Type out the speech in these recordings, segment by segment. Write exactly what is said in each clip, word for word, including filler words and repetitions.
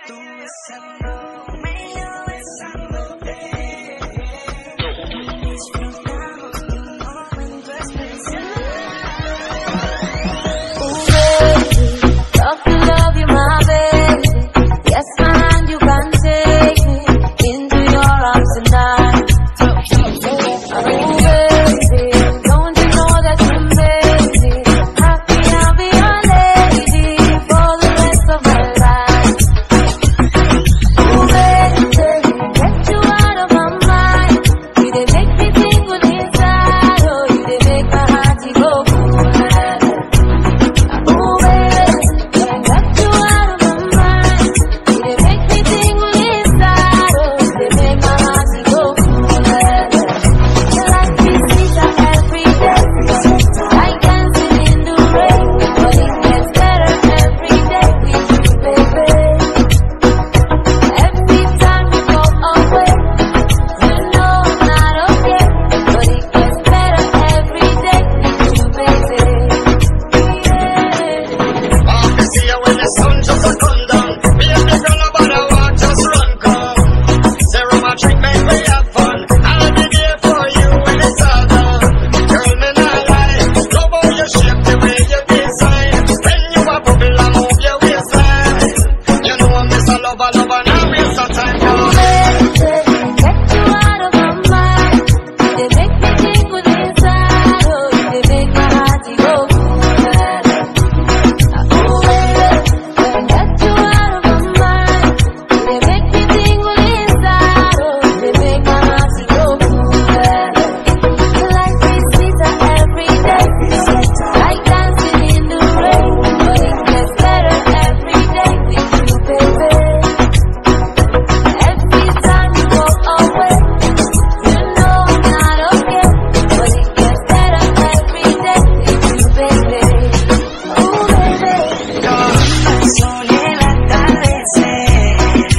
tú besándome, yo besándote. Disfrutamos de un momento especial. Oh baby, love to love you, my baby. Yes, my hand you can take me into your arms tonight. Oh baby, don't you know that you made me happy? I'll be your lady for the rest of my life. Oh baby, get you out of my mind. You dey make me tingle inside. Oh, you dey make my heart go cool. Oh baby, get you out of my mind. You dey make me tingle inside. Oh, you dey make my heart go cool. Like this sweeter every day, like dancing in the rain. But it gets better every day with you, baby. Every time you go away, you know I'm not okay. But it gets better every day with you, baby. Yeah. I can see you when the sun just a come down. Me and the girl about to walk, just run come. Zero my trick, make me have fun. I'll be there for you when it's all done. Girl, me not lie. Love how you shape the way you design. When you a bubble, I move your waistline. You know I'm Mister Lover, lover, now waste of time. Oh baby, get you out of my mind. You dey make me tingle inside. Oh, you dey make my heart go cool. Oh baby, get you out of my mind. You dey make me tingle inside. Oh, you dey make my heart go cool. Like this sweeter every day, like dancing in the rain. But it gets better every day with you, baby. Every time you go away, you know I'm not okay. But it gets better every day with you, baby. Oh baby. Sol y el atardecer,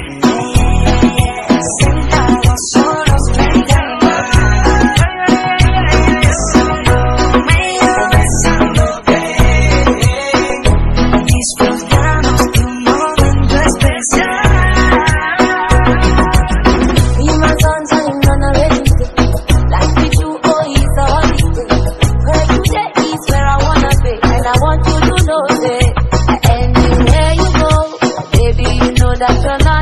sentados solos frente al mar, besándome, yo besándote. Disfrutamos de un momento especial. Be my sunshine on a rainy day. Like with you, oh, it's a holiday. Where you dey is where I wanna be. And I want you to know that anywhere you go, baby, you know that you're not